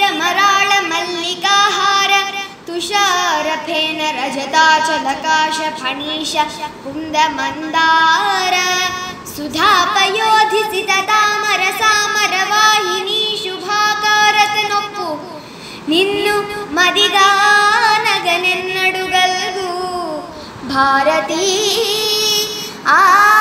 मराळ मल्लिकाहार तुषारफेन रजताचलकाश Phanish कुन्दमन्दार सुधापयोधिसिततामर सामरवाहिनी शुभाकारतनोप्पु निन्नु मदिगानगनेन्नडुगल्गु Bharti आ